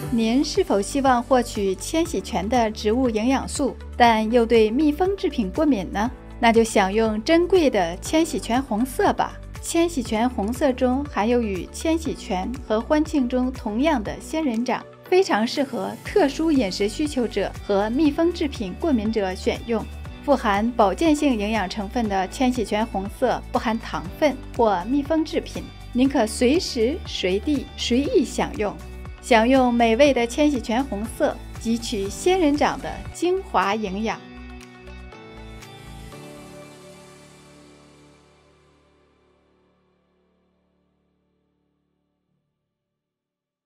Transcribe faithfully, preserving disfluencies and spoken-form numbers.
您是否希望获取千禧泉的植物营养素，但又对蜜蜂制品过敏呢？那就享用珍贵的千禧泉红色吧。千禧泉红色中含有与千禧泉和欢庆中同样的仙人掌，非常适合特殊饮食需求者和蜜蜂制品过敏者选用。富含保健性营养成分的千禧泉红色不含糖分或蜜蜂制品，您可随时随地随意享用。享用美味的千禧泉红色，汲取仙人掌的精华营养。